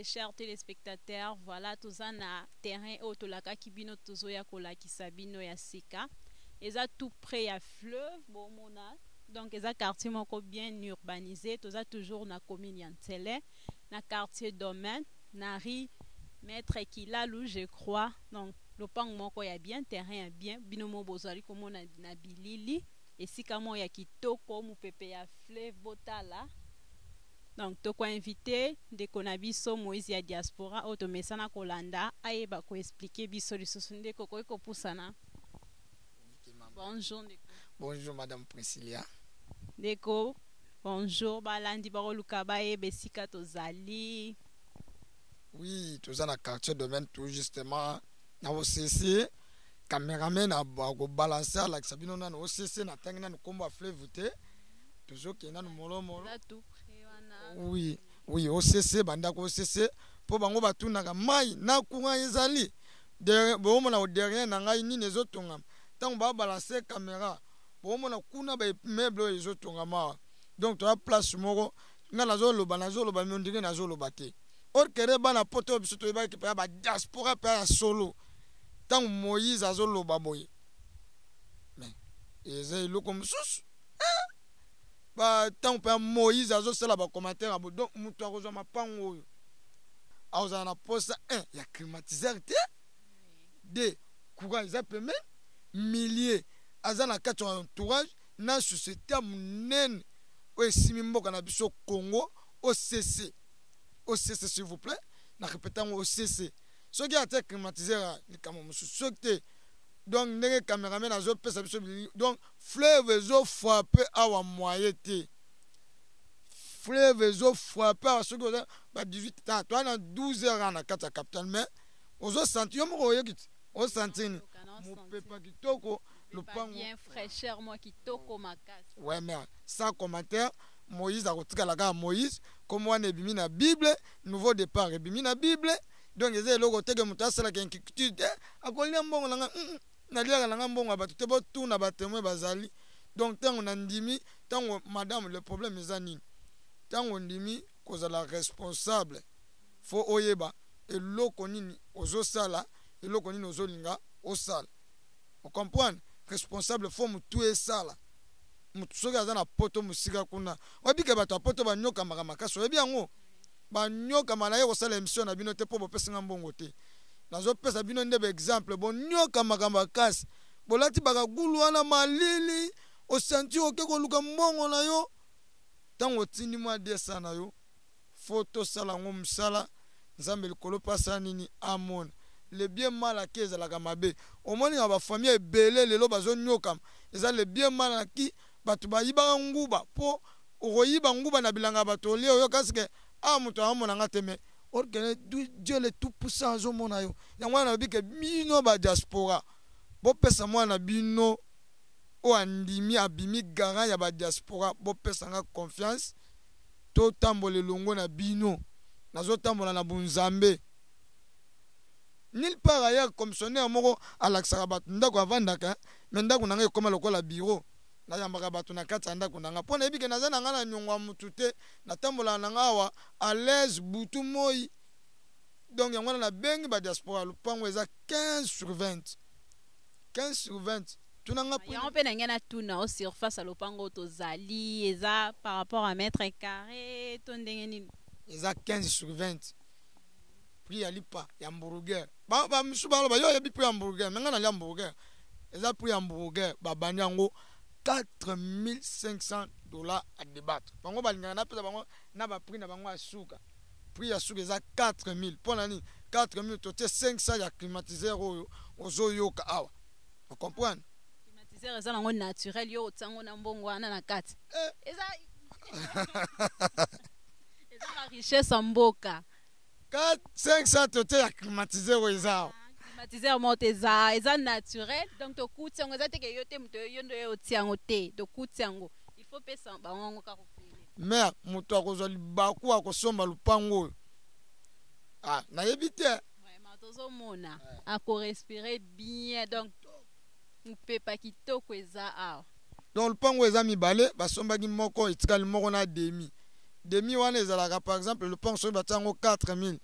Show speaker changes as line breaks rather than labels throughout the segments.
chers téléspectateurs, voilà, tous na terrain autolaka kibino tozo ya kolaki sabino ya sika. Eza tout près à fleuve, bon mona. Donc eza quartier moko bien urbanisé, toza toujours na commune ya Ntele, na quartier domaine, na rue Maître Kilalu, je crois. Donc le pang moko ya bien, terrain ya bien, binomo bozali komo na bilili, esika mo ya kitoko mu pepe ya fleuve botala. Donc, toko invité de konabiso Moïse ya diaspora automesana kolanda ayeba ko expliquer biso lisusu ndeko ko pusana. Bonjour ndeko.
Bonjour madame Priscilla.
Ndeko, bonjour balandi baroluka baye besika tozali.
Oui, tous dans le quartier domaine tout justement na OCC cameraman a balancer la sabino na OCC na tangina no komba fleuve te. Toujours que na molo molo. Oui, oui, OCC, bandako OCC, pour bango batunaka mai na kunga ezali. Bomo na derrière na ngai ni nezotonga. Tant ba balancer caméra, bomo na kuna ba meuble ezotonga ma. Donc tu as place moko na loba mi ndenge loba te. Or kere bana poto biso to ba ki ba diaspora pa solo. Tant Moïse azoloba boye. Mais ezai loko mususu. Ba tant pe Moïse azo sala ba commentaire donc mutu akozwa mapango oyo aza na posa 1 ya climatiseur te 2 courant eza pembe milliers aza na kati ya entourage na société munene o esimi mboka na biso Congo OCC s'il vous plaît na répéter OCC soki ate climatiseur likamo musu soki donc ndenge cameraman azo pesa biso donc fleuve ezo frappé awa moyen te fleuve ezo frappé awa soki oza ba 18 ans toi na 12 heures na kati ya capital mais ozo sentir yo moko oyekiti o sentir ni mopepa kitoko le pango
bien fraîcheur moi kitoko makasi.
Ouais mais sans commentaire Moïse akotikala kaka Moïse comme wana ebimi na Bible nouveau départ ebimi na Bible donc eza eloko teke moto asalaka inquiétude akolia mbongo nanga naliaka nanga mbongo bato te botuna batémoin bazali donc tango na ndimi tango madame le problème eza nini tango ndimi kozala responsable fo oyeba eloko nini ozosala eloko nini ozolinga osala on comprendre responsable fo mutu esala mutu soki aza na poto musika kuna obike bato ya poto banyokamaka makasi oyebi yango banyokama na ye kosala émission na bino te mpo bopesinga mbongo te nazopesa bino nde exemple bonyokamaka makasi bolati bakagulu wana malili osanti oke koluka mbongo na yo ntango otindi mwa 200 na yo fo tosala yango mosala nzambe likolo pasa nini amona le bien mal ake ezalaka mabe omoni na bafamille ebele lelo bazonyokama eza le bien mal aki bato bayibaka nguba mpo okoyiba nguba na bilanga bato olia oyo kasike moto amonanga te me Dieu le tout puissant azomona yo yango wana obike bino ba diaspora bopesa mwana bino o andimi abimi garant ya ba diaspora bopesa nga confiance to tambola elongo na bino nazotambola na bunzambe nil part ailleurs commissionnaire moko alakisaka bato ndako avandaka me ndako nanga ekoma lokola bureau nayambaka bato na kati ya ndako nanga mpo nayebi ke naza nanga na nyongo ya mutu te natambola nanga awa à l'aise butu moi donc yango wana nabengi badiaspora lupango eza 15 sur 20 15 sur 20 tunanga
yango mpe nange na tuna o surface ya lupango tozali eza par rapport à mètre carré to ndenge nini
eza 15 sur 20 prix ya lipa ya hamburger bamisu baloba yo yebi prix ya hamburger menga nalia hamburger eza prix ya hamburger babandi yango $4,500 à débattre. Bango balingana na pesa bango na ba prix na bango asuka. Prix ya suka eza 4,000. Pona ni 4,000 tote 500 ya climatiseur oyo ozoyoka awa. Vous comprenez?
Climatiseur eza nango naturel yo tsango na mbongo wana na kati. Eza eza la richesse mboka.
500 tote ya climatiseur eza.
Climatiseur monte eza naturel donc to kutiango eza teke yo te muto yo ndo yo tiango te to kutiango il faut pesa bango ka kofele
mais muto akozwa libaku akosomba lupango na yebite
vraiment tozo mona ako respirer bien donc mpepa kitoko eza
donc lupango eza mibale basombaki moko etikali moko na demi wana ezalaka par exemple lupango soki batango 4,000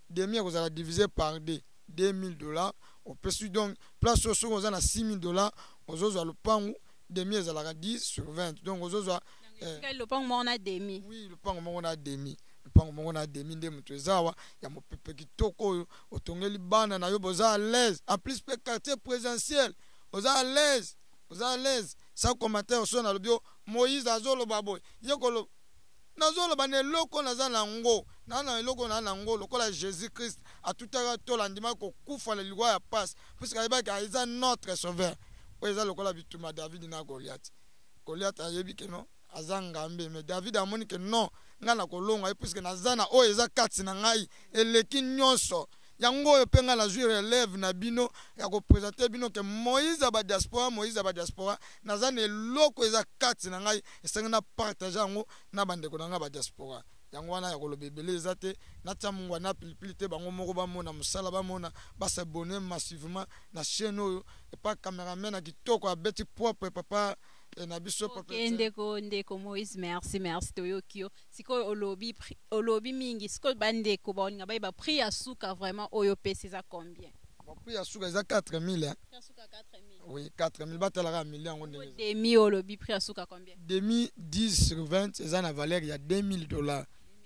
demi ekozala divisé par 2 $2000 opesi donc place oyo soki oza na $6000 ozozwa lopangu demi ezalaka 10/20 donc ozozwa
lopango moko na demi.
Oui, lopango moko na demi. Lopango moko na demi nde moto ezawa ya mopepe kitoko oyo otongeli bana na yo boza à l'aise. En plus pe quartier présentiel oza à l'aise. Oza à l'aise. Sans commentaire so na lobio Moïse azoloba boy. Yekolo nazoloba ne loko naza nango. Na eloko na nango lokola Jésus Christ atutaka tola ndima ko kufa na ligwa ya passe. Puisque ayebaka eza notre sauveur. Oza lokola bituma David na Goliath. Goliath ayebi ke non azangambe mais David amoni ke non ngana kolonga puisque nazana o eza kati na ngai eleki nyonso yango oyo pe nga na jure relève na bino ya ko présenter bino ke Moïse aba diaspora nazana eloko eza kati na ngai esenga na partager yango na bandeko na nga ba diaspora yango wana ya kolobebele eza te natia mungwa na pilipili te bango moko bamona mosala bamona basabone massivement na chaîne oyo epa cameraman na kitoko abeti propre papa na biso
papa ndeko Moïse merci toyokio siko olobi mingi siko bandeko baoninga ba prix ya suka vraiment oyo pesa za combien
prix ya suka eza 4000 hein
suka 4000
oui 4000 batalaka million ngo
demi olobi prix ya suka combien
demi 10/20 eza na valeur ya $2000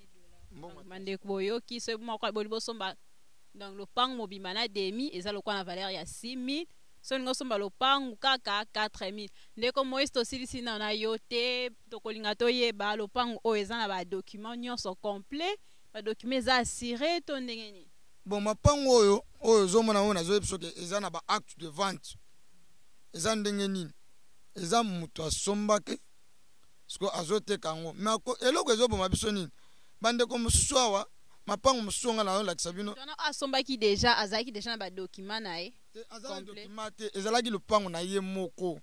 bandeko boyoki so moko bolibo somba donc le pang mobima na demi eza lokwa na valeur ya 6000 so ningo somba lopangu kaka 4000 ndeko Moïse tosilisi na yo te tokolinga toyeba lopangu oyo eza na ba document nyonso complet ba document eza assuré to ndenge nini
bon mapangu oyo zomona oyo nazoyebiso ke eza na ba acte de vente eza ndenge nini eza mutu asombake siko azoteka yango mais eloko ezoboma biso nini bandeko mosusu awa mapangu mosusu nga na yo lakisa bino
asombaki deja azalaki deja na ba document na ye
azala document te ezalaki lopango na ye moko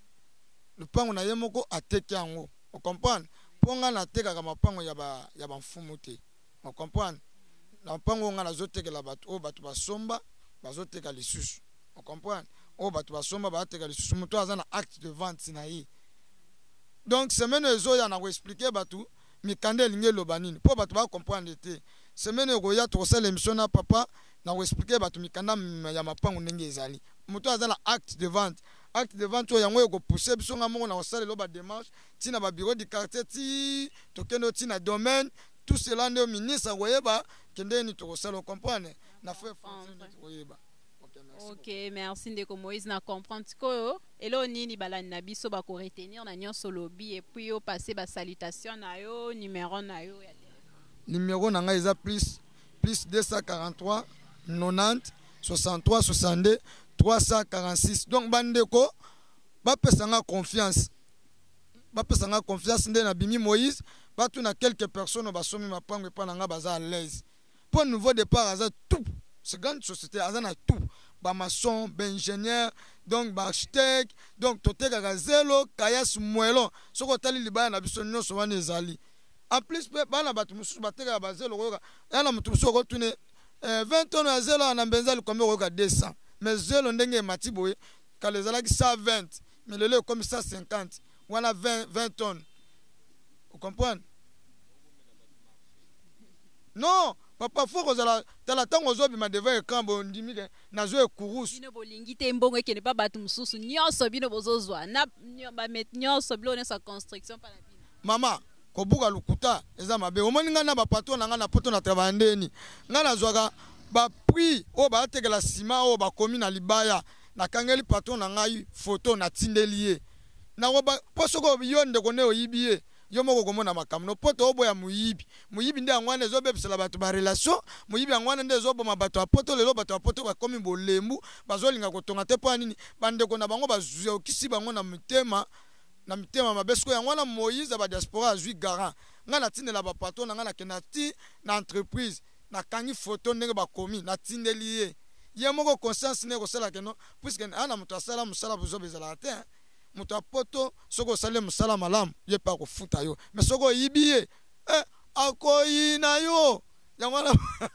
ateki yango o comprendre mpo nga natekaka mapango ya ba mfumu te o comprendre na mapango nga nazotekela bato oyo bato basomba bazoteka lisusu o comprendre oyo bato basomba bateka lisusu moto aza na acte de vente na ye donc semaine ezoya na koexplike bato mikanda elingi eloba nini mpo bato bacomprendre te semaine ekoya tokosala émission na papa na koexplike bato mikanda ya mapango ndenge ezali moto aza na acte de vente oyo yango ekopousse biso nga moko na kosalela ba démarche ntina ba bureau du quartier ti tokende ntina domaine tout cela nde ministre akoyeba kende ni tokosala comprendre na frère François koyeba.
Ok, merci ndeko Moïse na comprendre ko elo nini balani na biso ba ko retenir na nyonso lobi et puis yo passer ba salutation na yo numéro na yo ya
numéro na nga eza plus 243 90 63 62 346 donc bandeko bapesanga confiance nde na bimi Moïse batu na quelques personnes basomi mapango epa na nga baza à l'aise pour nouveau départ aza tout c'est grande société aza na tout ba maçon ba ingénieur donc ba architecte donc totekaka zelo kayas mwelo soko tali libaya na biso nyonso wana ezali en plus pe bana bato mususu batekaka ba zelo koyoka yana mutu mususu kotune 20 tonnes ya zelo na mbenza likombe koyoka 200 mais zelo ndenge mati boye kala ezalaki 120 mais lelo comme 150 wana 20 tonnes vous comprenez non papa faut kozala tala tango zobima devant écran bondimi nazo ekurusu
bino bolingi te mbongo ekene pa bato mususu nyonso bino bozozwa na ba met nyonso bilo sa construction pa na bino
mama kobuka lukuta eza mabe omoni nga na ba patron na nga na poto na travailler ndeni nga nazwaka ba prix o ba tekela sima o ba komi na libaya na kangeli patron na ngai photo na tindeli ye na ba poso ko yo ndeko ne oyibiye yo moko komona makambo no poto oboya muyibi nde angwana ezobebisela bato ba relation muyibi angwana nde ezoboma bato apoto lelo bato apoto bakomi bolembu bazolinga kotonga te po nini bandeko na bango bazuya okisi bango na mitema mabesko yangwana Moïse ba diaspora azui garant nga na tindela ba patron nga na kenati na entreprise na kangi photo ndenge bakomi na tindeli ye moko conscience ne kosala keno puisque ana muto asala musala bozobezala te mutu apoto soko sale musala malamu ye pa kofuta yo mais soko yibiye akoyina yo yangwana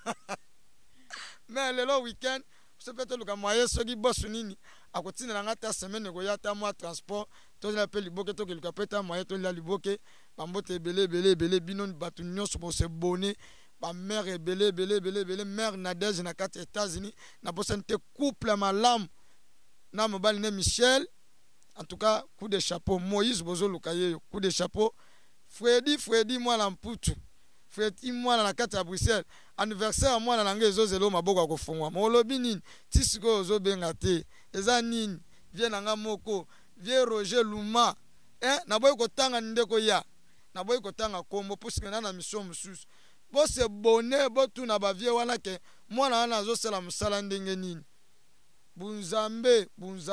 mais lelo weekend sepete luka moye soki bosu nini akotinela nga ta semaine ko yata moi transport to la pe liboke to keluka peta moye to la liboke bambote ebele bino batu nyonso bo se bonner ba mère belé mère Nadège na kati États-Unis na posante couple malam na mobali ne Michel. En tout cas, coup de chapeau. Moïse Bozo Lukaye, coup de chapeau. Freddy, moi l'amputu. Freddy, moi la carte à Bruxelles. Anniversaire, moi la langue zelo maboka kofungwa. Molobi nini, tisiko zo bengate. Eza nini, vie nanga moko, vie Roger Luma. Na boy kotanga ndeko ya. Na boy kotanga kombo, puisque na mission mususu. Bo se bonne, bo tu na ba vie wana ke, moi na zo sala musala ndenge nini. Bunzambe.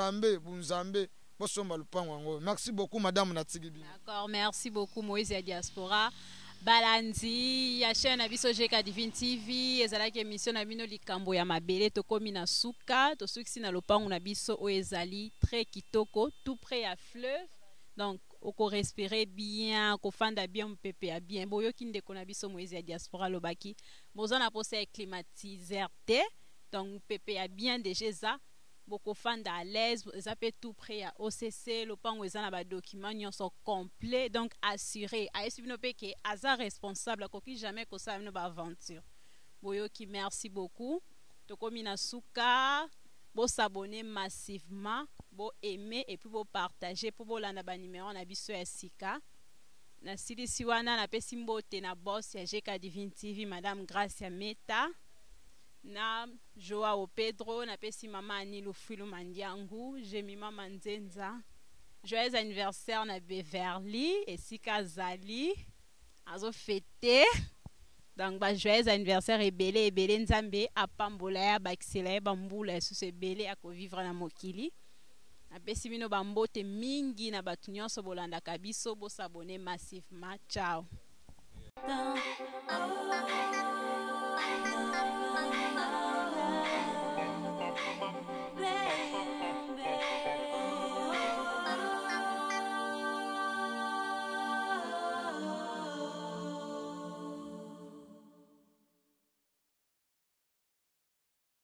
Merci beaucoup, madame Natsigibi.
D'accord, merci beaucoup, Moïse et Diaspora. Balandi, ya chaîne Abiso Jeka Divine TV, ezalaki émission na bino likambo ya mabele tokomi na suka, to suksi na lopango na biso o ezali très kitoko, tout près à fleuve. Donc, oko respirer bien, ko fanda bien mpepe ya bien. Boyo kinde kona biso Moïse et Diaspora lobaki. Bozo na pose climatiseur te. Donc, mpepe ya bien déjà ça. Boko fanda à l'aise, ça peut tout près à OCC, le pan où ils ont documents sont complets, donc assuré. AS Binopeke, Aza responsable, à qui jamais que ça une aventure. Boyo qui merci beaucoup. Toko Minasuka, bo s'abonner massivement, bo aimer et puis bo partager pour bo lana ba numéro na biso ya sika. Na sili siwana na pesimbo te na boss ya Jeka Divine TV, Madame Gracia Meta. Na Joao Pedro, na pesi mama Anilu Filu Mandiangu, Jemima Manzenza. Joyeux anniversaire na Beverly et Sika Zali. Azo fêté. Donc ba joyeux anniversaire et belé nzambe apambola ya bakisela bambula sous ce belé ako vivre na mokili. Na pesi bino bambote mingi na batu nyonso bolanda kabiso bo s'abonner massivement. Ciao.